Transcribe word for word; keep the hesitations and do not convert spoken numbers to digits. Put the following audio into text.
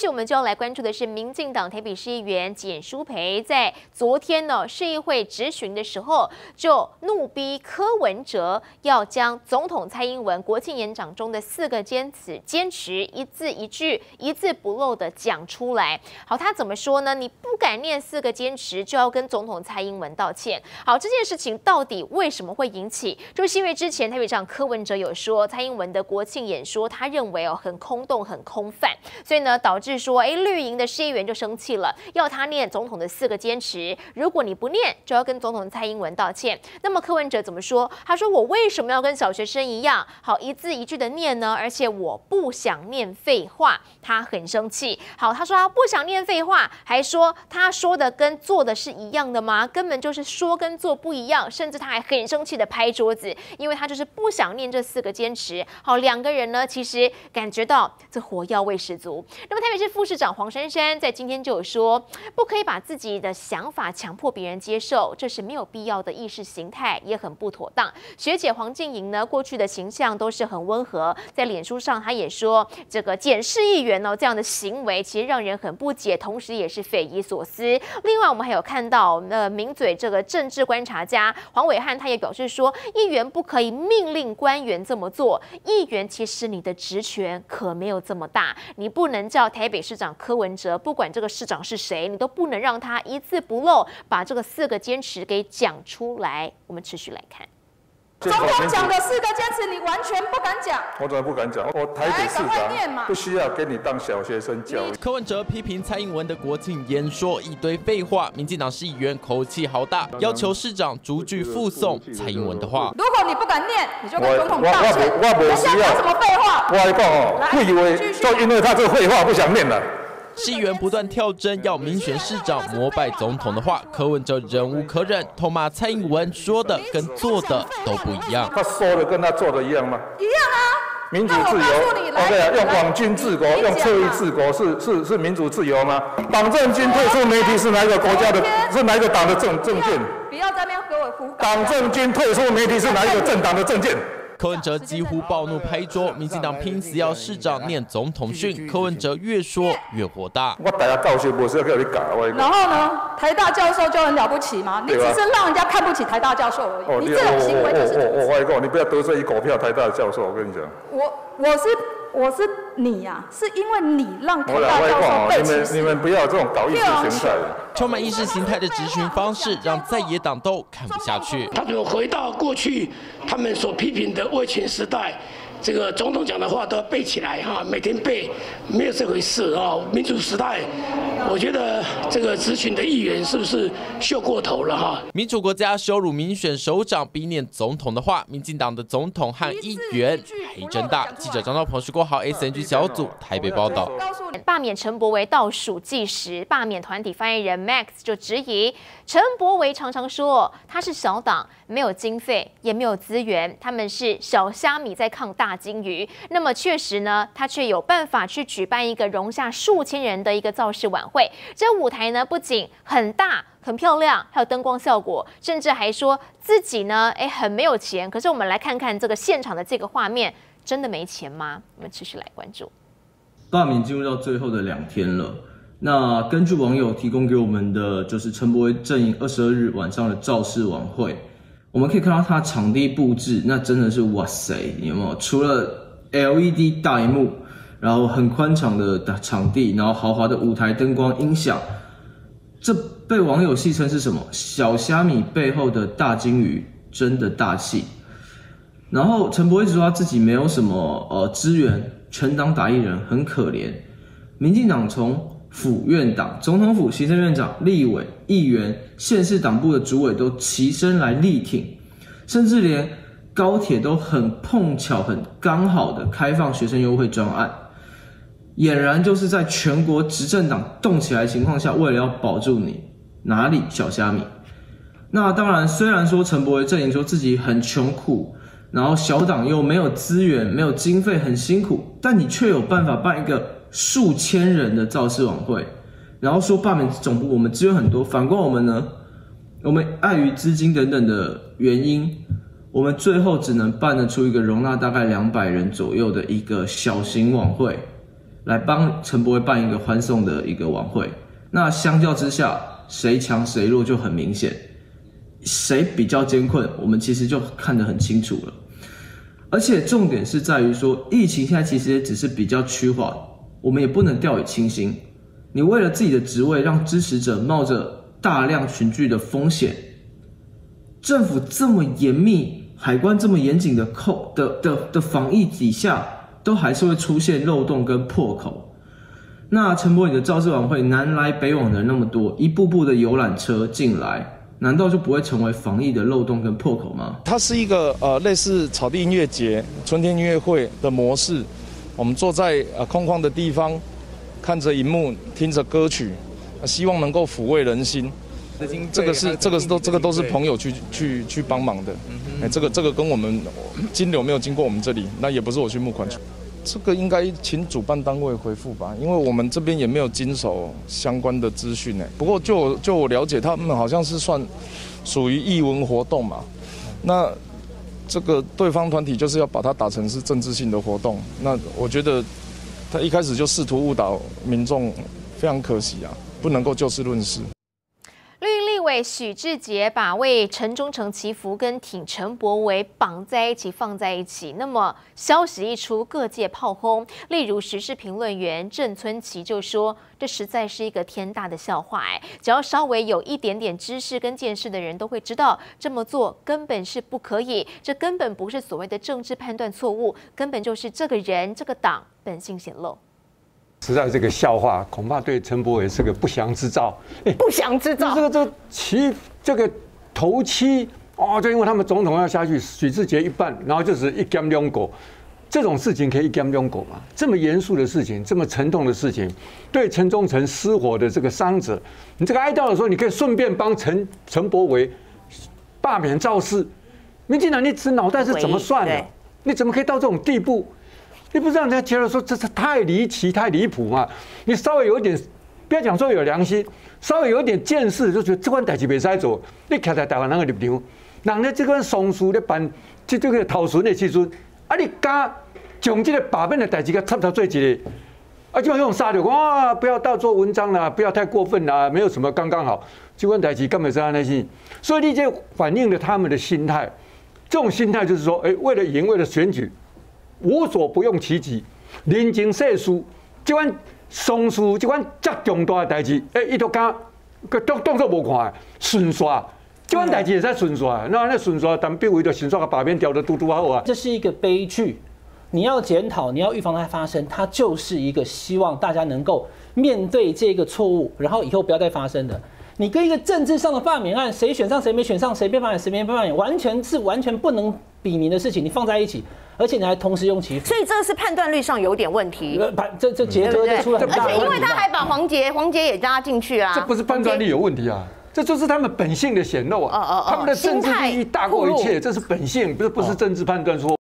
续我们就要来关注的是，民进党台北市议员简舒培在昨天呢市议会质询的时候，就怒逼柯文哲要将总统蔡英文国庆演讲中的四个坚持坚持一字一句、一字不漏的讲出来。好，他怎么说呢？你不敢念四个坚持，就要跟总统蔡英文道歉。好，这件事情到底为什么会引起？就是因为之前台北市长柯文哲有说，蔡英文的国庆演说，他认为哦很空洞、很空泛，所以呢导致说，哎，绿营的市议员就生气了，要他念总统的四个坚持，如果你不念，就要跟总统蔡英文道歉。那么柯文哲怎么说？他说我为什么要跟小学生一样，好一字一句的念呢？而且我不想念废话，他很生气。好，他说他不想念废话，还说他说的跟做的是一样的吗？根本就是说跟做不一样，甚至他还很生气的拍桌子，因为他就是不想念这四个坚持。好，两个人呢，其实感觉到这火药味十足。那么台北市副市长黄珊珊在今天就有说，不可以把自己的想法强迫别人接受，这是没有必要的意识形态，也很不妥当。学姐黄静莹呢，过去的形象都是很温和，在脸书上她也说，这个检视议员呢这样的行为，其实让人很不解，同时也是匪夷所思。另外，我们还有看到，呃，名嘴这个政治观察家黄伟汉，他也表示说，议员不可以命令官员这么做，议员其实你的职权可没有这么大，你不能叫台北市长柯文哲，不管这个市长是谁，你都不能让他一字不漏把这个四个坚持给讲出来。我们持续来看。 总统讲的四个坚持，你完全不敢讲。 我怎么不敢讲？我台北市长不需要跟你当小学生教育。 柯文哲批评蔡英文的国庆演说一堆废话，民进党市议员口气豪大，要求市长逐句附送蔡英文的话。 如果你不敢念，你就跟总统道歉。 我我我需要什么废话？ 我来讲哦，不以为就因为他这个废话不想念了。 市议员不断跳针要民选市长膜拜总统的话，柯文哲忍无可忍，痛骂蔡英文说的跟做的都不一样。 他说的跟他做的一样吗？ 一样啊。 民主自由 ，OK 啊，用网军治国，用侧翼治国是是是民主自由吗？党政军退出媒体是哪一个国家的？是哪一个党的政政见？ 不要在那边给我胡搞。 党政军退出媒体是哪一个政党的政见？ 柯文哲几乎暴怒拍桌，民进党拼死要市长念总统训，柯文哲越说越火大。 我大家教授不是要叫你改，我。 然后呢，台大教授就很了不起吗？你只是让人家看不起台大教授而已。哦、你这种行为就是。 我我我跟你，你不要得罪一狗票台大的教授，我跟你讲。 我我是。我是你呀、啊，是因为你让台大教授被歧视。 你们你们不要这种搞意识形态的， 充满意识形态的质询方式，让在野党都看不下去。 他就回到过去他们所批评的威权时代。这个总统讲的话都要背起来哈，每天背，没有这回事啊！民主时代，我觉得这个质询的议员是不是秀过头了哈？ 民主国家羞辱民选首长逼念总统的话，民进党的总统和议员还真大。记者张兆鹏、徐国豪 S N G 小组台北报道。 罢免陈柏惟倒数计时，罢免团体发言人 Max 就质疑陈柏惟常常说他是小党，没有经费，也没有资源，他们是小虾米在抗大金鱼。那么确实呢，他却有办法去举办一个容下数千人的一个造势晚会。这舞台呢，不仅很大、很漂亮，还有灯光效果，甚至还说自己呢，哎，很没有钱。可是我们来看看这个现场的这个画面，真的没钱吗？我们持续来关注。 罢免进入到最后的两天了。那根据网友提供给我们的，就是陈柏惟阵营二十二日晚上的造势晚会，我们可以看到他场地布置，那真的是哇塞，有没有？除了 L E D 大萤幕，然后很宽敞的场地，然后豪华的舞台灯光音响，这被网友戏称是什么？小虾米背后的大金鱼，真的大气。然后陈柏惟一直说他自己没有什么呃资源，全党打一人，很可怜。民进党从府院党、总统府、行政院长、立委、议员、县市党部的主委都齐声来力挺，甚至连高铁都很碰巧、很刚好的开放学生优惠专案，俨然就是在全国执政党动起来的情况下，为了要保住你，哪里小虾米？那当然，虽然说陈柏惟阵营说自己很穷苦。然后小党又没有资源、没有经费，很辛苦，但你却有办法办一个数千人的造势晚会，然后说罢免总部我们资源很多，反观我们呢，我们碍于资金等等的原因，我们最后只能办得出一个容纳大概两百人左右的一个小型晚会。 来帮陈柏惟办一个欢送的一个晚会。那相较之下，谁强谁弱就很明显，谁比较艰困，我们其实就看得很清楚了。而且重点是在于说，疫情现在其实也只是比较趋缓，我们也不能掉以轻心。你为了自己的职位，让支持者冒着大量群聚的风险，政府这么严密，海关这么严谨的扣的的的防疫底下，都还是会出现漏洞跟破口。那陈柏惟的造势晚会南来北往的人那么多，一步步的游览车进来，难道就不会成为防疫的漏洞跟破口吗？ 它是一个呃类似草地音乐节、春天音乐会的模式。我们坐在呃空旷的地方，看着荧幕，听着歌曲，希望能够抚慰人心。这个是这个是都这个都是朋友去去去帮忙的。哎，这个这个跟我们金流没有经过我们这里，那也不是我去募款。这个应该请主办单位回复吧，因为我们这边也没有经手相关的资讯呢。不过就就我了解，他们好像是算属于艺文活动嘛，那这个对方团体就是要把它打成是政治性的活动，那我觉得他一开始就试图误导民众，非常可惜啊，不能够就事论事。 绿营立委许智杰把为陈忠诚祈福跟挺陈柏惟绑在一起放在一起，那么消息一出，各界炮轰。例如时事评论员郑村琪就说，这实在是一个天大的笑话哎！只要稍微有一点点知识跟见识的人都会知道，这么做根本是不可以，这根本不是所谓的政治判断错误，根本就是这个人这个党本性显露。 实在这个笑话，恐怕对陈柏惟是个不祥之兆。 哎，不祥之兆。 这个这个期这个头七哦，就因为他们总统要下去，许智杰一办，然后就是一兼两狗，这种事情可以一兼两狗吗？这么严肃的事情，这么沉痛的事情，对陈忠诚失火的这个伤者，你这个哀悼的时候，你可以顺便帮陈陈柏惟罢免造势。民进党，你这脑袋是怎么算的？你怎么可以到这种地步？你不是让人家觉得说这是太离奇、太离谱嘛？你稍微有一点，不要讲说有良心，稍微有一点见识，就觉得这款代志袂使做。你徛在台湾人的立场，人咧这款丧事咧办这这个头船的时阵，啊，你敢将这个罢免的代志给插头做一个，啊，就用杀掉，哇，不要大做文章啦，不要太过分啦，没有什么刚刚好。这款代志根本是安那些，所以你这反映了他们的心态。这种心态就是说，哎，为了赢，为了选举。无所不用其极，人情世事，这款丧事，这款这重大的代志，哎，伊都敢，个当当作无看，顺刷，这款代志也在顺刷，那那顺刷，但变为的顺刷个把面调的嘟嘟好啊。 这是一个悲剧，你要检讨，你要预防它发生，它就是一个希望大家能够面对这个错误，然后以后不要再发生的。你跟一个政治上的罢免案，谁选上谁没选上，谁被罢免谁没被罢免，完全是完全不能比拟的事情，你放在一起。而且你还同时用祈福， 所以这是判断力上有点问题。 这这结合就出了很大的问题。 而且因为他还把黄捷黄捷也加进去啊， 这不是判断力有问题啊，这就是他们本性的显露啊。他们的政治利益大过一切，这是本性，不是不是政治判断说。